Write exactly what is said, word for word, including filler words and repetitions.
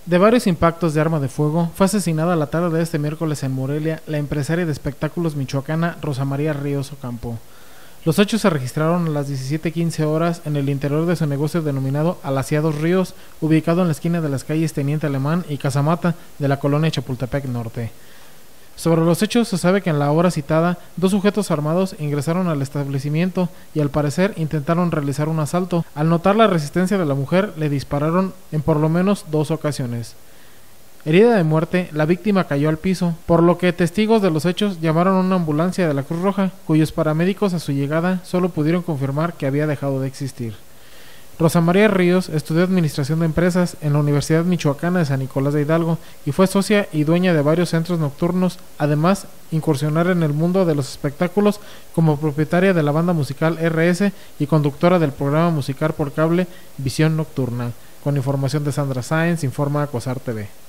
De varios impactos de arma de fuego, fue asesinada la tarde de este miércoles en Morelia la empresaria de espectáculos michoacana Rosa María Ríos Ocampo. Los hechos se registraron a las diecisiete quince horas en el interior de su negocio denominado Alaciados Ríos, ubicado en la esquina de las calles Teniente Alemán y Casamata de la colonia Chapultepec Norte. Sobre los hechos se sabe que en la hora citada, dos sujetos armados ingresaron al establecimiento y al parecer intentaron realizar un asalto. Al notar la resistencia de la mujer, le dispararon en por lo menos dos ocasiones. Herida de muerte, la víctima cayó al piso, por lo que testigos de los hechos llamaron a una ambulancia de la Cruz Roja, cuyos paramédicos a su llegada solo pudieron confirmar que había dejado de existir. Rosa María Ríos estudió Administración de Empresas en la Universidad Michoacana de San Nicolás de Hidalgo y fue socia y dueña de varios centros nocturnos, además incursionar en el mundo de los espectáculos como propietaria de la banda musical R S y conductora del programa musical por cable Visión Nocturna. Con información de Sandra Sáenz, informa Acosar T V.